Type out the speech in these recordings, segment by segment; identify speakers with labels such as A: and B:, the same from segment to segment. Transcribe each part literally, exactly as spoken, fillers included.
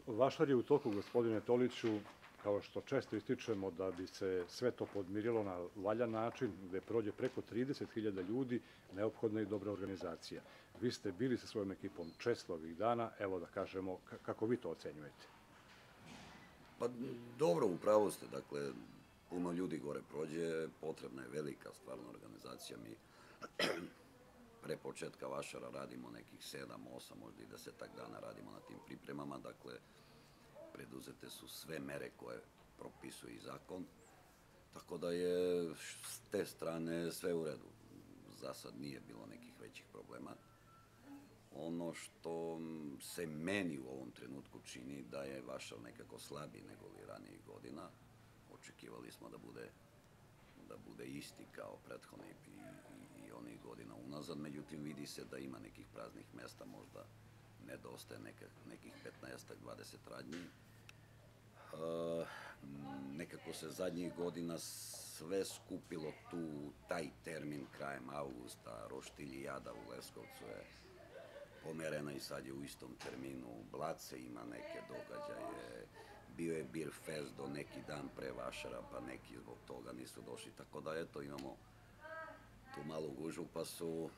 A: Vašar je u toku, gospodine Toliću, kao što često ističemo, da bi se sve to podmirilo na valjan način, gde prođe preko trideset hiljada ljudi, neophodna je dobra organizacija. Vi ste bili sa svojom ekipom često ovih dana, evo da kažemo, kako vi to ocenjujete?
B: Pa dobro, upravo ste, dakle, puno ljudi gore prođe, potrebna je velika stvarno organizacija. Mi pre početka Vašara radimo nekih sedam, osam, možda i desetak dana radimo na tim pripremama, dakle, preduzete su sve mere koje propisuje i zakon, tako da je s te strane sve u redu. Za sad nije bilo nekih većih problema. Ono što se meni u ovom trenutku čini da je Vašar nekako slabiji nego li ranijih godina. Očekivali smo da bude da bude isti kao prethodnih i, i onih godina unazad, međutim vidi se da ima nekih praznih mesta, možda nedostaje neka, nekih petnaestak dvadeset radnji. E, nekako se zadnjih godina sve skupilo tu, taj termin krajem avgusta, Roštiljijada u Leskovcu je pomerena i sad je u istom terminu, Blace ima neke događaje, bio je Beer Fest do neki dan pre Vašara, pa neki zbog toga nisu došli, tako da eto imamo tu malu gužvu, pa su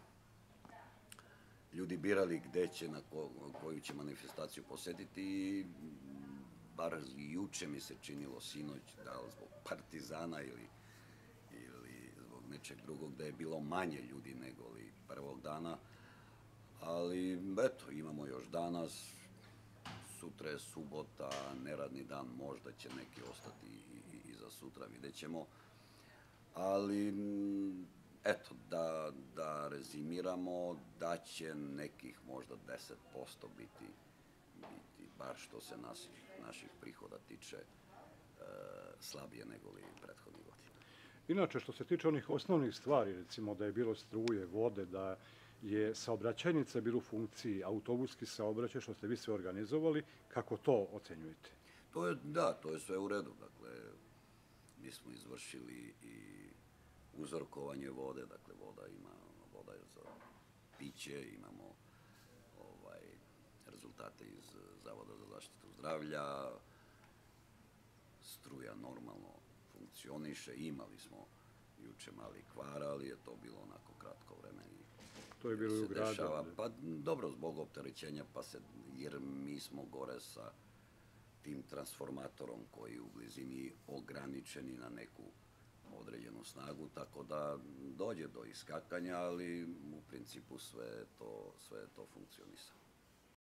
B: ljudi birali gde će, na koju će manifestaciju posetiti i bar juče mi se činilo, sinoć, da li zbog Partizana ili ili zbog nečeg drugog, da je bilo manje ljudi nego li prvog dana, ali eto, imamo još danas, sutra je subota, neradni dan, možda će neki ostati i za sutra, vidjet ćemo. Ali, eto, da rezimiramo, da će nekih možda deset posto biti, bar što se naših prihoda tiče, slabije nego li prethodnih godina.
A: Inače, što se tiče onih osnovnih stvari, recimo da je bilo struje, vode, da je saobraćajnica bila u funkciji, autobuski saobraćaj, što ste vi sve organizovali, kako to ocenjujete?
B: To je, da, to je sve u redu. Dakle, mi smo izvršili i uzorkovanje vode, dakle, voda ima, voda je za piće, imamo rezultate iz Zavoda za zaštitu zdravlja, struja normalno funkcioniše, imali smo juče mali kvar, ali je to bilo onako kratko vreme i
A: to je bilo i u gradu.
B: Pa dobro, zbog opterećenja, pa se, jer mi smo gore sa tim transformatorom koji je u blizini ograničeni na neku određenu snagu, tako da dođe do iskakanja, ali u principu sve je to funkcionisalo.